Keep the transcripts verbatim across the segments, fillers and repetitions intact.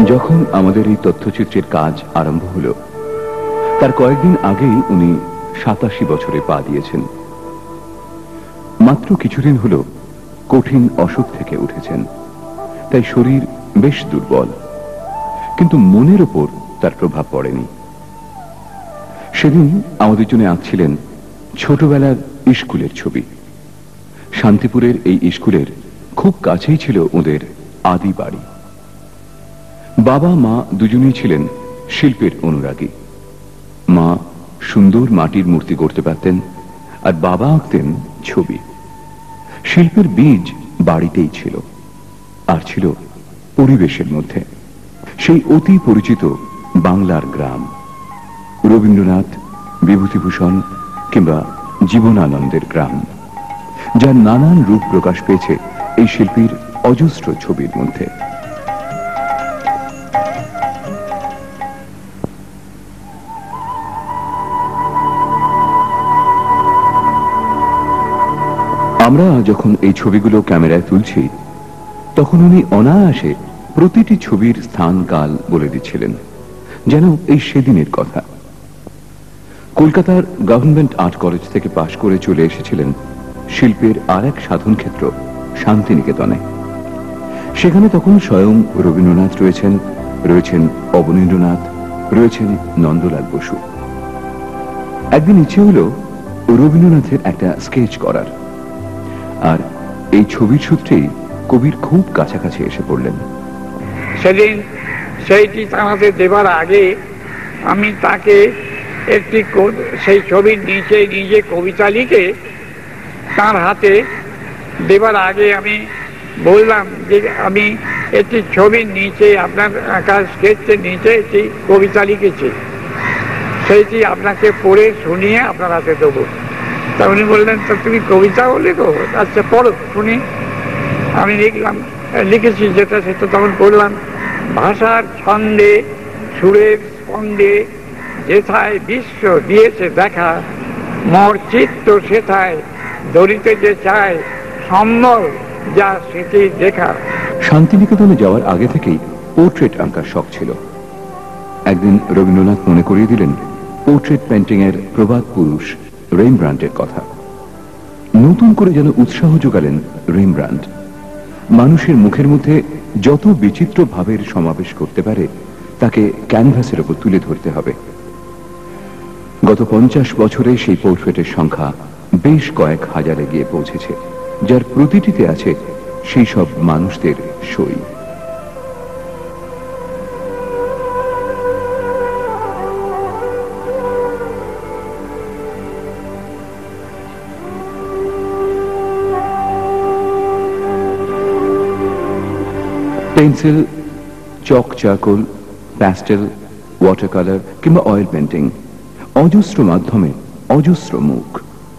যখন আমাদের এই তথ্যচিত্রের কাজ আরম্ভ হলো তার কয়েকদিন আগেই উনি সাতাশি বছরে পা দিয়েছেন। মাত্র কিছুদিন হলো কঠিন অসুখ থেকে উঠেছেন, তাই শরীর বেশ দুর্বল, কিন্তু মনের ওপর তার প্রভাব পড়েনি। সেদিন আমাদের জন্য আঁকছিলেন ছোটবেলার স্কুলের ছবি। শান্তিপুরের এই স্কুলের খুব কাছেই ছিল ওদের আদি বাড়ি। বাবা মা দুজনেই ছিলেন শিল্পের অনুরাগী। মা সুন্দর মাটির মূর্তি করতে পারতেন, আর বাবা আঁকতেন ছবি। শিল্পের বীজ বাড়িতেই ছিল, আর ছিল পরিবেশের মধ্যে সেই অতি পরিচিত বাংলার গ্রাম, রবীন্দ্রনাথ, বিভূতিভূষণ কিংবা জীবনানন্দের গ্রাম, যার নানান রূপ প্রকাশ পেয়েছে এই শিল্পীর অজস্র ছবির মধ্যে। আমরা যখন এই ছবিগুলো ক্যামেরায় তুলছি তখন উনি অনায়াসে প্রতিটি ছবির স্থান কাল বলে দিচ্ছিলেন, যেন এই সেদিনের কথা। কলকাতার গভর্নমেন্ট আর্ট কলেজ থেকে পাশ করে চলে এসেছিলেন শিল্পের আর এক সাধন ক্ষেত্র শান্তিনিকেতনে। সেখানে তখন স্বয়ং রবীন্দ্রনাথ রয়েছেন, রয়েছেন অবনীন্দ্রনাথ, রয়েছেন নন্দলাল বসু। একদিন ইচ্ছে হলো রবীন্দ্রনাথের একটা স্কেচ করার, আর এই ছবির সূত্রেই কবির খুব কাছাকাছি এসে পড়লেন। সেদিন সেইটি আমাদের দেবার আগে আমি তাকে একটি সেই ছবির নিচে নিজে কবিতা লিখে তার হাতে দেবার আগে আমি বললাম যে আমি একটি ছবির নিচে আপনার আঁকার স্কেচের নিচে একটি কবিতা লিখেছি, সেইটি আপনাকে পড়ে শুনিয়ে আপনার হাতে দেবো। তা উনি বললেন, তো তুমি কবিতাও লেখো? আচ্ছা পড়ো শুনি। আমি লিখলাম, লিখেছি যেটা সেটা তখন পড়লাম। ভাষার ছন্দে সুরের স্পন্দে যেথায় বিশ্ব দিয়েছে দেখা, মোর চিত্ত সেথায় ধরিতে যে চায় সম্বল যা স্মৃতি দেখা। শান্তিনিকেতনে যাওয়ার আগে থেকেই পোর্ট্রেট আঁকার শখ ছিল। একদিন রবীন্দ্রনাথ মনে করিয়ে দিলেন পোর্ট্রেট পেন্টিং এর প্রবাদ পুরুষ রেমব্রান্ডের কথা। নতুন করে যেন উৎসাহ যোগালেন রেমব্রান্ড। মানুষের মুখের মধ্যে যত বিচিত্র ভাবের সমাবেশ করতে পারে তাকে ক্যানভাসের উপর তুলে ধরতে হবে। গত পঞ্চাশ বছরে সেই পোর্ট্রেটের সংখ্যা বেশ কয়েক হাজারে গিয়ে পৌঁছেছে, যার প্রতিটিতে আছে সেই সব মানুষদের সই। Pencil, chalk, charcoal, pastel, water colour কিংবা অয়েল পেন্টিং, অজস্র মাধ্যমে অজস্র মুখ।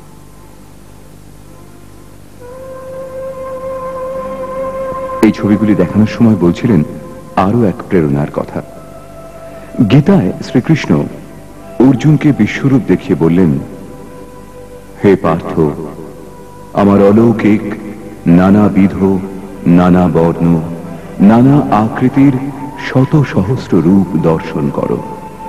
এই ছবিগুলি দেখানোর সময় বলছিলেন আরো এক প্রেরণার কথা। গীতায় শ্রীকৃষ্ণ অর্জুনকে বিশ্বরূপ দেখিয়ে বললেন, হে পার্থ, আমার অলৌকিক নানাবিধ নানা বর্ণ নানা আকৃতির শত সহস্র রূপ দর্শন করো।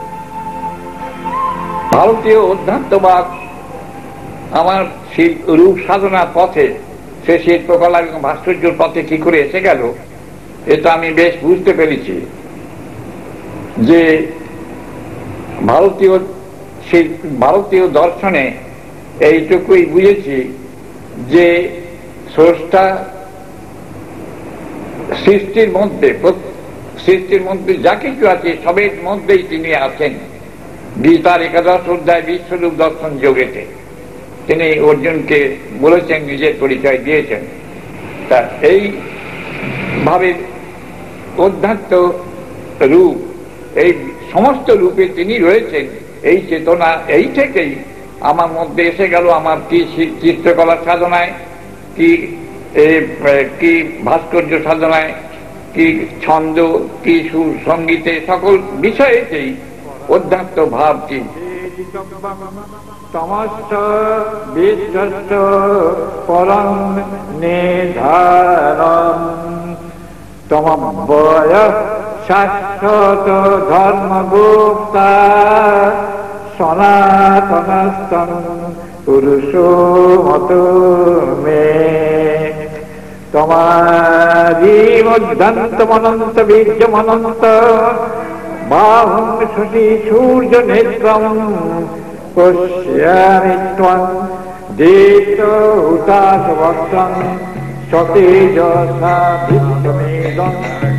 ভারতীয় অধ্যাত্মবাদ আমার রূপ সাধনার পথে, সে শিল্পকলা এবং ভাস্কর্যের পথে কি করে এসে গেল, এটা আমি বেশ বুঝতে পেরেছি। যে ভারতীয় ভারতীয় দর্শনে এইটুকুই বুঝেছি যে স্রষ্টা সৃষ্টির মধ্যে সৃষ্টির মধ্যে যা কিছু আছে সবের মধ্যেই তিনি আছেন। গীতার একাদশ অধ্যায় বিশ্বরূপ দর্শন যোগেতে তিনি অর্জুনকে বলেছেন, নিজের পরিচয় দিয়েছেন। তা এই ভাবে অধ্যাত্ম রূপ, এই সমস্ত রূপে তিনি রয়েছেন, এই চেতনা এই থেকেই আমার মধ্যে এসে গেল। আমার কি চিত্রকলার সাধনায়, কি কি ভাস্কর্য সাধনায়, কি ছন্দ, কি সুর সঙ্গীতে, সকল বিষয়েতেই অধ্যাত্ম ভাবটি। তমস্ত বিধ্বস্ত পরম নিধারম তমব্বয় শাশ্বত ধর্মগুপ্তা সনাতনস্তং পুরুষো মত মে তোমারি মধ্যন্ত মনন্ত বীর্য মনন্ত বাহুং শশী সূর্য নেত্রম পশ্যামি ত্বং দীপ্ত হুতাশ বক্তং সতেজসা বিশ্বমেদং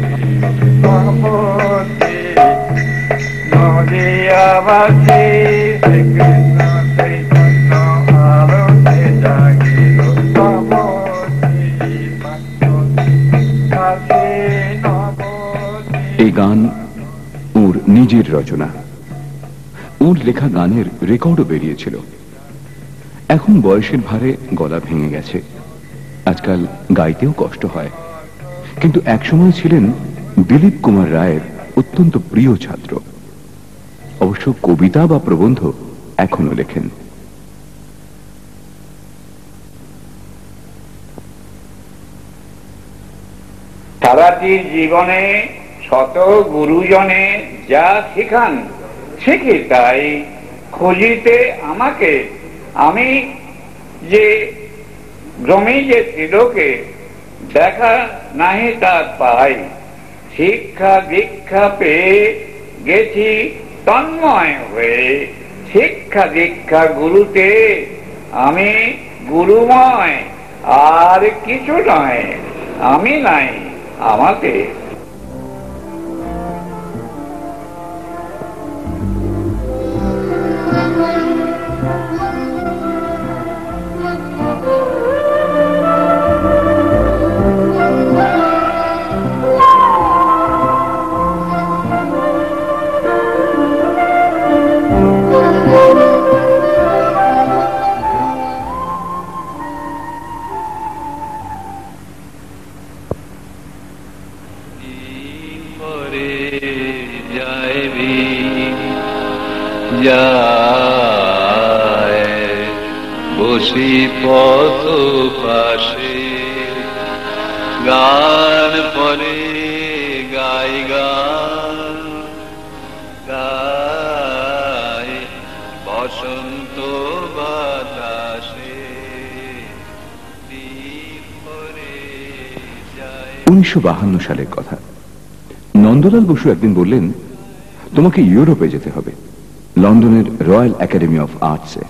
নদিয়াবাসী শ্রীকৃষ্ণ চৈতন্য আলোকে জাগিল এই গান ওর নিজের রচনা। ওর লেখা গানের রেকর্ডও বেরিয়েছিল। এখন বয়সের ভারে গলা ভেঙে গেছে, আজকাল গাইতেও কষ্ট হয়, কিন্তু একসময় ছিলেন দিলীপ কুমার রায়ের অত্যন্ত প্রিয় ছাত্র। অবশ্য কবিতা বা প্রবন্ধ এখনো লেখেন। সারাটির জীবনে শত গুরুজনে যা শিখান শিখি তাই খুঁজিতে আমাকে, আমি যে ভ্রমে যে ত্রিলোকে দেখা নাহি তার পাই, শিক্ষা দীক্ষা পেয়ে গেছি তন্ময় হয়ে, শিক্ষা দীক্ষা গুরুতে আমি গুরুময়, আর কিছু নয় আমি নাই আমাতে। বসি পথ পাশে গান পরে গাই গান গাই বসন্ত বাতাসে। উনিশশো বাহান্ন সালের কথা। নন্দলাল বসু একদিন বললেন, তোমাকে ইউরোপে যেতে হবে, লন্ডনের রয়্যাল একাডেমি অফ আর্টসে।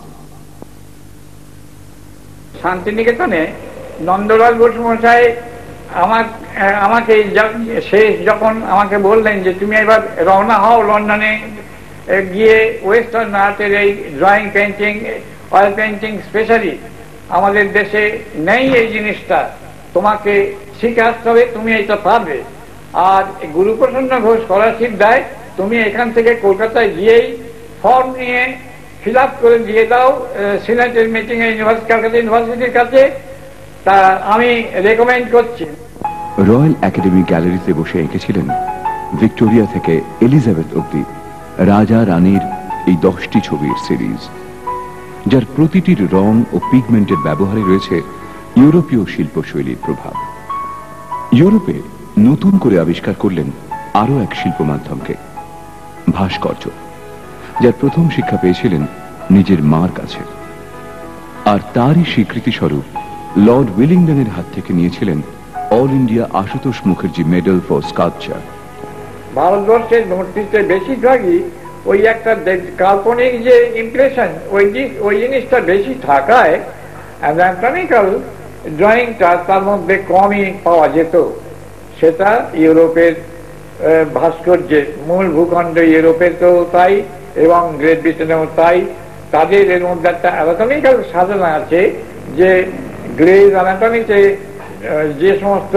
শান্তিনিকেতনে নন্দলাল বসু মশাই আমার আমাকে শেষ যখন আমাকে বললেন যে তুমি এবার রওনা হও লন্ডনে গিয়ে ওয়েস্টার্ন আর্টের এই drawing painting oil painting specially আমাদের দেশে নেই এই জিনিসটা, তোমাকে শিখে আসতে হবে, তুমি এটা পারবে। আর গুরুপ্রসন্ন ঘোষ স্কলারশিপ দেয়, তুমি এখান থেকে কলকাতায় গিয়েই ফর্ম নিয়ে ফিল আপ করে দিয়ে দাও সিনেটের মিটিং এ ইউনিভার্সিটি ক্যালকাটা ইউনিভার্সিটির কাছে, তা আমি রেকমেন্ড করছি। রয়্যাল একাডেমি গ্যালারিতে বসে এঁকেছিলেন ভিক্টোরিয়া থেকে এলিজাবেথ অব্দি রাজা রানীর এই দশটি ছবির সিরিজ, যার প্রতিটির রং ও পিগমেন্টের ব্যবহারে রয়েছে ইউরোপীয় শিল্পশৈলীর প্রভাব। ইউরোপে নতুন করে আবিষ্কার করলেন আরো এক শিল্প মাধ্যমকে, ভাস্কর্য, যার প্রথম শিক্ষা পেয়েছিলেন নিজের মার কাছে। আর তারই স্বীকৃতি স্বরূপ লর্ড উইলিংডনের হাত থেকে নিয়েছিলেন All India Ashutosh Mukherjee medal for sculpture. ভারতবর্ষের মূর্তিতে বেশিরভাগই ওই একটা কাল্পনিক যে ইমপ্রেশন, ওই ওই জিনিসটা বেশি থাকায় অ্যানাটমিক্যাল ড্রয়িংটা তার মধ্যে কমই পাওয়া যেত। সেটা ইউরোপের ভাস্কর্যের মূল ভূখণ্ড ইউরোপের তো তাই, এবং গ্রেট ব্রিটেনেও তাই। তাদের এর মধ্যে একটা অ্যানাটমিক্যাল সাধনা আছে, যে গ্রেজ অ্যানাটমিতে যে সমস্ত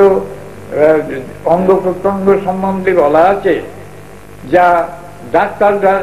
অঙ্গ প্রত্যঙ্গ সম্বন্ধে বলা আছে, যা ডাক্তাররা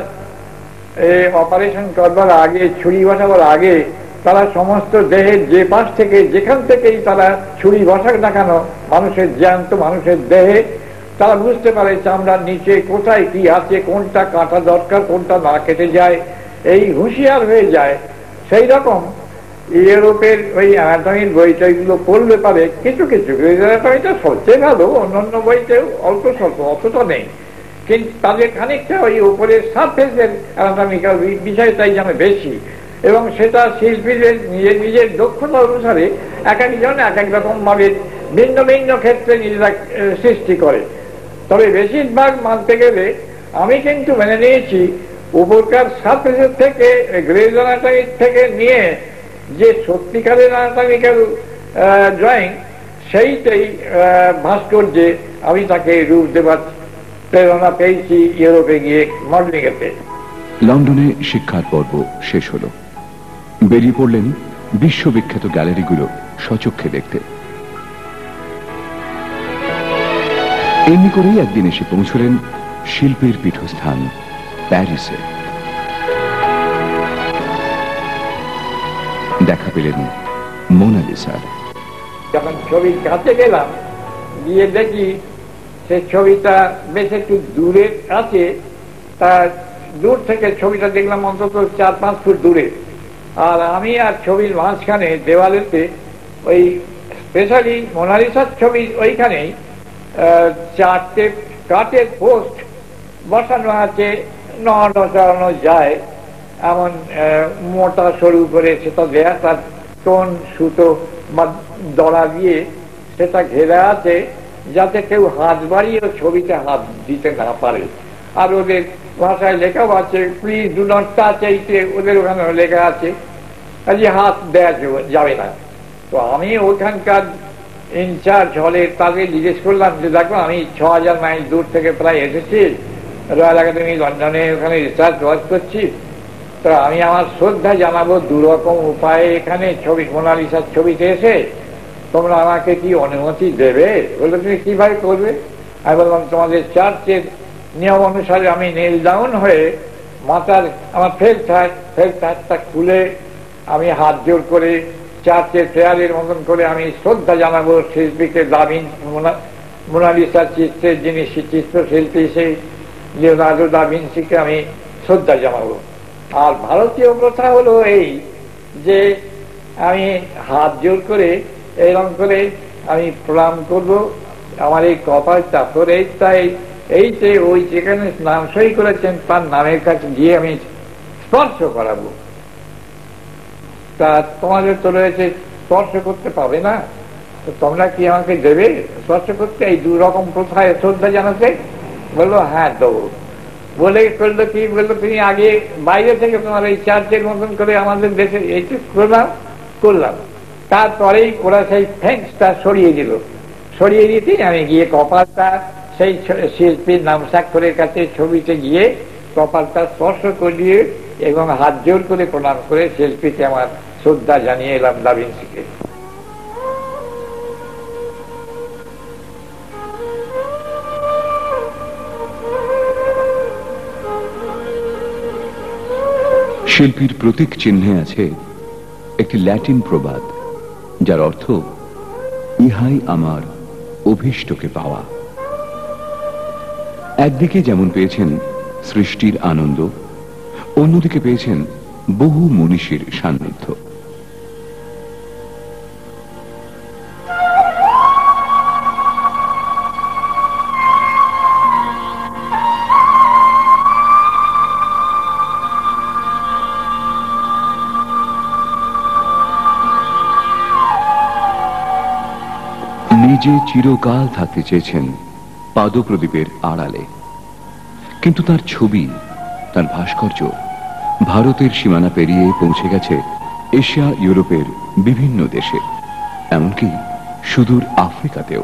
অপারেশন করবার আগে, ছুরি বসাবার আগে, তারা সমস্ত দেহের যে পাশ থেকে যেখান থেকেই তারা ছুরি বসাক না কেন মানুষের জ্যান্ত মানুষের দেহে, তারা বুঝতে পারে চামড়ার নিচে কোথায় কি আছে, কোনটা কাটা দরকার, কোনটা না কেটে যায়, এই হুঁশিয়ার হয়ে যায়। সেই রকম ইউরোপের ওই অ্যানাটমির বইটাগুলো পড়লে পারে কিছু কিছু অ্যানাটমিটা সবচেয়ে ভালো, অন্যান্য বইতেও অল্প স্বল্প, অতটা নেই, কিন্তু তাদের খানিকটা ওই উপরের সারফেসের অ্যানাটমিক্যাল বিষয়টাই যেন বেশি, এবং সেটা শিল্পীদের নিজের নিজের দক্ষতা অনুসারে এক একজন এক এক রকম ভাবে ভিন্ন ভিন্ন ক্ষেত্রে নিজেরা সৃষ্টি করে। তবে বেশিরভাগ মানতে গেলে আমি কিন্তু মেনে নিয়েছি উপরকার সারফেসের থেকে গ্রেজ অ্যানাটমিক থেকে নিয়ে যে সত্যিকারের অ্যানাটমিক্যাল ড্রয়িং সেইটাই ভাস্কর্যে আমি তাকে রূপ দেবার প্রেরণা পেয়েছি ইউরোপে গিয়ে মডেলিং এতে। লন্ডনে শিক্ষার পর্ব শেষ হলো, বেরিয়ে পড়লেন বিশ্ববিখ্যাত গ্যালারিগুলো সচক্ষে দেখতে। এমনি করেই একদিন এসে পৌঁছলেন শিল্পের পীঠস্থান প্যারিসে। দেখা পেলেন মোনালিসার। যখন ছবির কাছে গেলাম, গিয়ে দেখি সে ছবিটা বেশ একটু দূরে আছে, তার দূর থেকে ছবিটা দেখলাম অন্তত চার পাঁচ ফুট দূরে, আর আমি আর ছবির মাঝখানে দেওয়ালেতে ওই স্পেশালি মোনালিসার ছবি ওইখানেই চারটে কাঠের পোস্ট বসানো আছে, নড়ানো চড়ানো যায় এমন মোটা সরু করে সেটা দেয়া, তার টোন সুতো বা দড়া দিয়ে সেটা ঘেরা আছে যাতে কেউ হাত বাড়িয়ে ছবিতে হাত দিতে না পারে। আর ওদের ভাষায় লেখাও আছে, প্লিজ ডু নট টাচ, এইতে ওদের ওখানে লেখা আছে যে হাত দেওয়া যাবে না। তো আমি ওখানকার ইনচার্জ হলে তাকে জিজ্ঞেস করলাম যে দেখো আমি ছ হাজার মাইল দূর থেকে প্রায় এসেছি, রয়্যাল একাডেমি লন্ডনে ওখানে রিসার্চ ওয়ার্ক করছি, তো আমি আমার শ্রদ্ধা জানাবো দুরকম উপায়ে এখানে ছবি মোনালিসার ছবিতে এসে, তোমরা আমাকে কি অনুমতি দেবে? বললো তুমি কিভাবে করবে? আমি বললাম তোমাদের চার্চের নিয়ম অনুসারে আমি নীল ডাউন হয়ে মাথার আমার ফেল্ট হ্যাট ফেল্ট হ্যাটটা খুলে আমি হাত জোর করে চার্চের প্রেয়ারের মতন করে আমি শ্রদ্ধা জানাবো শিল্পীকে, দাভিন মোনালিসার চিত্রের যিনি চিত্রশিল্পী সেই লিওনার্দো দা ভিঞ্চিকে আমি শ্রদ্ধা জানাবো। আর ভারতীয় প্রথা হলো এই যে আমি হাত জোর করে এইরকম করে আমি প্রণাম করবো, আমার এই কপালটা করে তাই এইতে ওই যেখানে নাম সই করেছেন তার নামের কাছে গিয়ে আমি স্পর্শ করাবো। তা তোমাদের তো রয়েছে স্পর্শ করতে পাবে না, তো তোমরা কি আমাকে দেবে স্পর্শ করতে? এই দু রকম প্রথায় শ্রদ্ধা জানাতে? বললো হ্যাঁ দেবো। বলে করলো কি, বললো তুমি আগে বাইরে থেকে তোমার এই চার্চের মতন করে আমাদের দেশে এইটা করলাম করলাম তারপরেই ওরা সেই ফেন্সটা সরিয়ে দিল। সরিয়ে দিতে আমি গিয়ে কপালটা সেই শিল্পীর নাম স্বাক্ষরের কাছে ছবিতে গিয়ে কপালটা স্পর্শ করিয়ে এবং হাত জোর করে প্রণাম করে শিল্পীকে আমার শ্রদ্ধা জানিয়ে এলাম দা ভিঞ্চিকে। শিল্পীর প্রতীক চিহ্নে আছে একটি ল্যাটিন প্রবাদ, যার অর্থ ইহাই আমার অভীষ্টকে পাওয়া। একদিকে যেমন পেয়েছেন সৃষ্টির আনন্দ, অন্যদিকে পেয়েছেন বহু মনীষীর সান্নিধ্য। নিজে চিরকাল থাকতে চেয়েছেন পাদপ্রদীপের আড়ালে, কিন্তু তার ছবি, তার ভাস্কর্য ভারতের সীমানা পেরিয়ে পৌঁছে গেছে এশিয়া, ইউরোপের বিভিন্ন দেশে, এমনকি সুদূর আফ্রিকাতেও।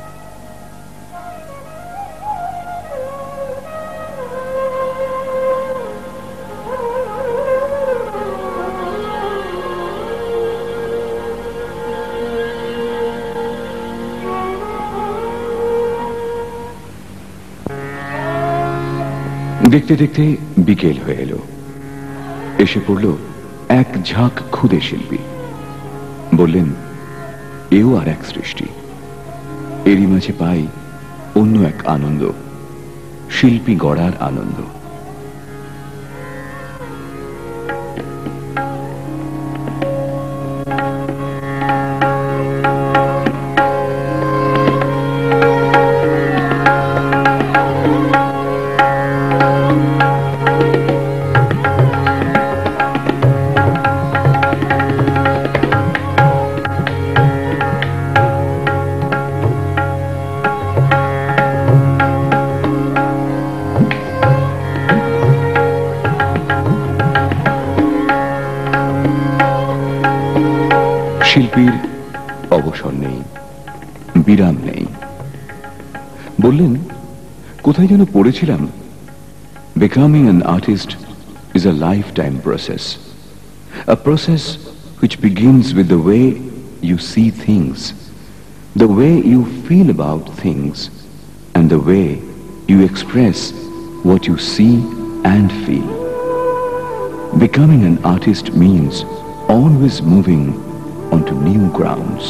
দেখতে দেখতে বিকেল হয়ে এলো। এসে পড়ল এক ঝাঁক ক্ষুদে শিল্পী। বললেন এও আর এক সৃষ্টি, এরই মাঝে পাই অন্য এক আনন্দ, শিল্পী গড়ার আনন্দ। শিল্পীর অবসর নেই, বিরাম নেই। বললেন, কোথায় যেন পড়েছিলাম, becoming an artist is a lifetime process, a process which begins with the way you see things, the way you feel about things, and the way you express what you see and feel. Becoming an artist means always moving onto new grounds.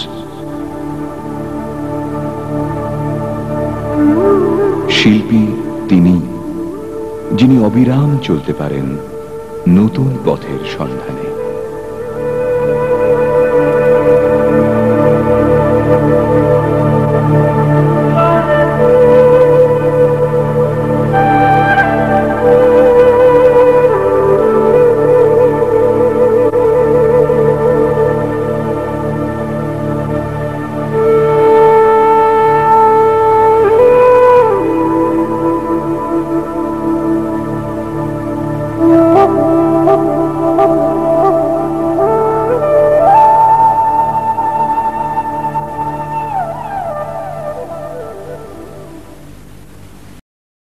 শিল্পী তিনি, যিনি অবিরাম চলতে পারেন নতুন পথের সন্ধানে।